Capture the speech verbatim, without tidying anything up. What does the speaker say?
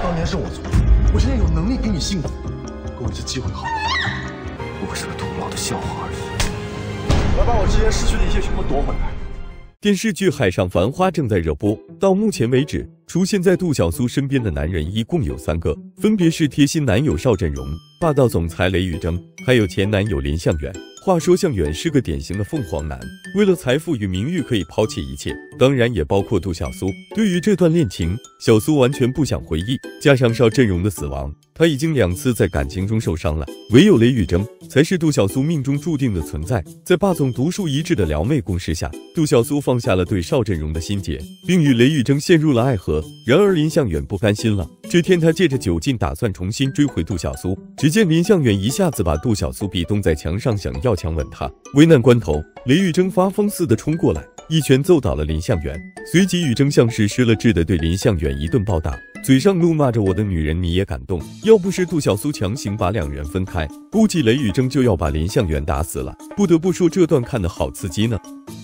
当年是我错，我现在有能力给你幸福，给我一次机会好吗？ 不过是个徒劳的笑话而已。 我要把我之前失去的一切全部夺回来。 电视剧《海上繁花》正在热播，到目前为止，出现在杜小苏身边的男人一共有三个，分别是贴心男友邵振荣、霸道总裁雷雨铮，还有前男友林向远。话说向远是个典型的凤凰男，为了财富与名誉可以抛弃一切，当然也包括杜小苏。对于这段恋情，小苏完全不想回忆，加上邵振荣的死亡，他已经两次在感情中受伤了，唯有雷雨铮才是杜小苏命中注定的存在。在霸总独树一帜的撩妹攻势下，杜小苏放下了对邵振荣的心结，并与雷雨铮陷入了爱河。然而林向远不甘心了，这天他借着酒劲打算重新追回杜小苏，只见林向远一下子把杜小苏逼咚在墙上，想要强吻他。危难关头，雷雨铮发疯似的冲过来，一拳揍倒了林向远，随即雨铮像是失了智的对林向远一顿暴打，嘴上怒骂着我的女人你也敢动。要不是杜小苏强行把两人分开，估计雷雨铮就要把林向远打死了。不得不说这段看得好刺激呢。